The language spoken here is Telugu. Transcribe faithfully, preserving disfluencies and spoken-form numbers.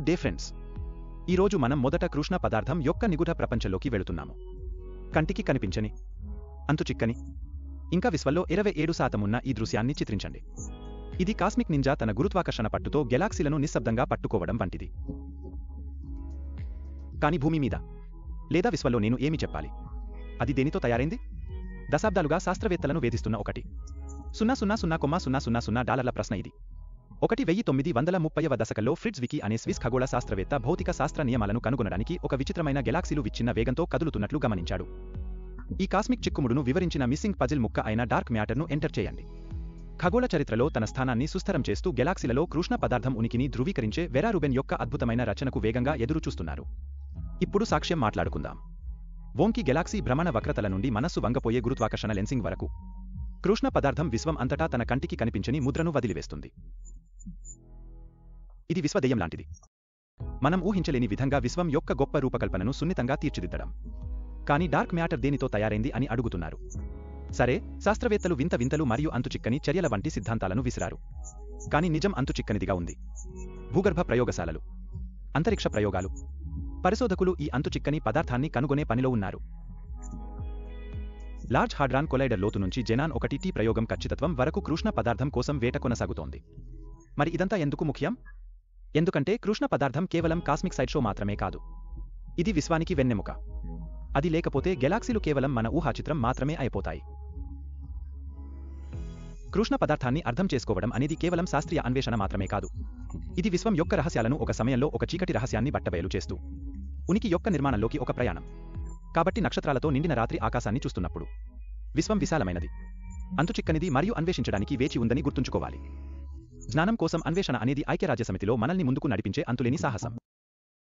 Good day friends. ఈరోజు మనం మొదట కృష్ణ పదార్థం యొక్క నిగూఢ ప్రపంచంలోకి వెళుతున్నాము. కంటికి కనిపించని, అంతుచిక్కని, ఇంకా విశ్వంలో ఇరవై ఏడు శాతం ఉన్న ఈ దృశ్యాన్ని చిత్రించండి. ఇది కాస్మిక్ నింజా తన గురుత్వాకర్షణ పట్టుతో గెలాక్సీలను నిశ్శబ్దంగా పట్టుకోవడం వంటిది. కానీ భూమి మీద లేదా విశ్వంలో నేను ఏమి చెప్పాలి? అది దేనితో తయారైంది? దశాబ్దాలుగా శాస్త్రవేత్తలను వేధిస్తున్న ఒకటి సున్నా సున్నా సున్నా కొమ్మ సున్నా సున్నా సున్నా డాలర్ల ప్రశ్న ఇది. ఒకటి వెయ్యి తొమ్మిది వందల ముప్పైవ దశకంలో ఫ్రిట్జ్ వికీ అనే స్విస్ ఖగోళ శాస్త్రవేత్త భౌతిక శాస్త్ర నియమాలను కనుగొనడానికి ఒక విచిత్రమైన గెలాక్సీలు విచ్ఛిన్న వేగంతో కదులుతున్నట్లు గమనించాడు. ఈ కాస్మిక్ చిక్కుముడును వివరించిన మిస్సింగ్ పజిల్ ముక్క అయిన డార్క్ మ్యాటర్ను ఎంటర్ చేయండి. ఖగోళ చరిత్రలో తన స్థానాన్ని సుస్థిరం చేస్తూ గెలాక్సీలలో కృష్ణ పదార్థం ఉనికిని ధృవీకరించే వెరా రూబెన్ యొక్క అద్భుతమైన రచనకు వేగంగా ఎదురుచూస్తున్నారు. ఇప్పుడు సాక్ష్యం మాట్లాడుకుందాం. వోంకీ గెలాక్సీ భ్రమణ వక్రతల నుండి మనస్సు వంగపోయే గురుత్వాకర్షణ లెన్సింగ్ వరకు కృష్ణ పదార్థం విశ్వం అంతటా తన కంటికి కనిపించని ముద్రను వదిలివేస్తుంది. ఇది విశ్వదెయ్యం లాంటిది. మనం ఊహించలేని విధంగా విశ్వం యొక్క గొప్ప రూపకల్పనను సున్నితంగా తీర్చిదిద్దడం. కానీ డార్క్ మ్యాటర్ దేనితో తయారైంది అని అడుగుతున్నారు. సరే, శాస్త్రవేత్తలు వింత వింతలు మరియు అంతుచిక్కని చర్యల వంటి సిద్ధాంతాలను విసిరారు. కానీ నిజం అంతుచిక్కనిదిగా ఉంది. భూగర్భ ప్రయోగశాలలు, అంతరిక్ష ప్రయోగాలు, పరిశోధకులు ఈ అంతుచిక్కని పదార్థాన్ని కనుగొనే పనిలో ఉన్నారు. లార్జ్ హాడ్రాన్ కొలైడర్ లోతు నుంచి జెనాన్ ఒకటి టీ ప్రయోగం ఖచ్చితత్వం వరకు కృష్ణ పదార్థం కోసం వేట కొనసాగుతోంది. మరి ఇదంతా ఎందుకు ముఖ్యం? ఎందుకంటే కృష్ణ పదార్థం కేవలం కాస్మిక్ సైడ్ షో మాత్రమే కాదు. ఇది విశ్వానికి వెన్నెముక. అది లేకపోతే గెలాక్సీలు కేవలం మన ఊహాచిత్రం మాత్రమే అయిపోతాయి. కృష్ణ పదార్థాన్ని అర్థం చేసుకోవడం అనేది కేవలం శాస్త్రీయ అన్వేషణ మాత్రమే కాదు. ఇది విశ్వం యొక్క రహస్యాలను ఒక సమయంలో ఒక చీకటి రహస్యాన్ని బట్టబయలు చేస్తూ ఉనికి యొక్క నిర్మాణంలోకి ఒక ప్రయాణం. కాబట్టి నక్షత్రాలతో నిండిన రాత్రి ఆకాశాన్ని చూస్తున్నప్పుడు విశ్వం విశాలమైనది, అంతుచిక్కనిది మరియు అన్వేషించడానికి వేచి ఉందని గుర్తుంచుకోవాలి. జ్ఞానం కోసం అన్వేషణ అనేది ఐక్యరాజ్యసమితిలో మనల్ని ముందుకు నడిపించే అంతులేని సాహసం.